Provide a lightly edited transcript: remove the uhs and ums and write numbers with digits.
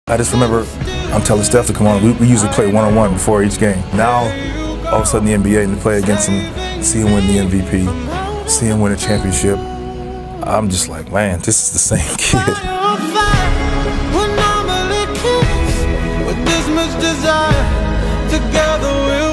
I just remember I'm telling Steph to come on. We usually play one-on-one before each game. Now, all of a sudden, the NBA, and to play against him, see him win the MVP, see him win a championship, I'm just like, man, this is the same kid. Together we'll